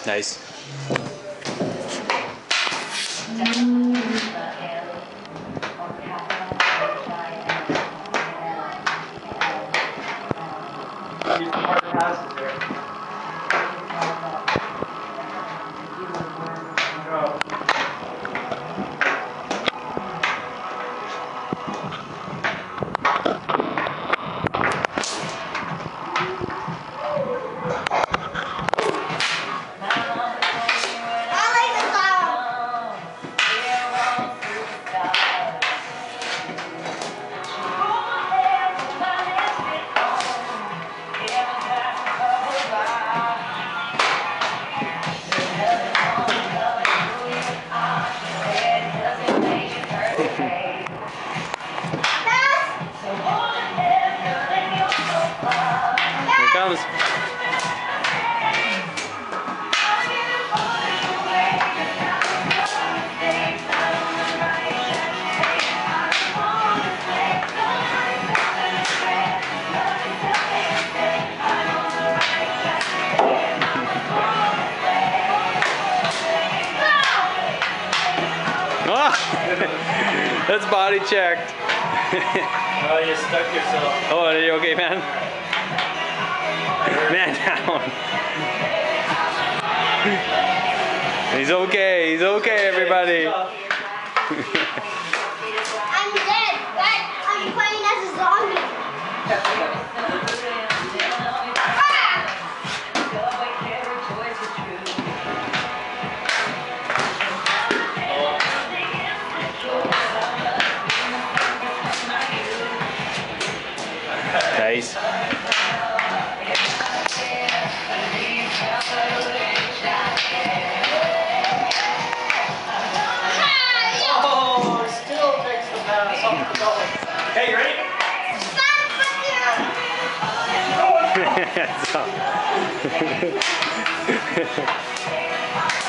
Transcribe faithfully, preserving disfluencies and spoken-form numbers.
Nice. Here it comes. Oh, that's body checked. Oh, you stuck yourself. Oh, are you okay, man? Man down. He's okay. He's okay, everybody. I'm dead, but I'm playing as a zombie. Nice. Oh, still takes the pass off the goal. Hey, ready? That's all.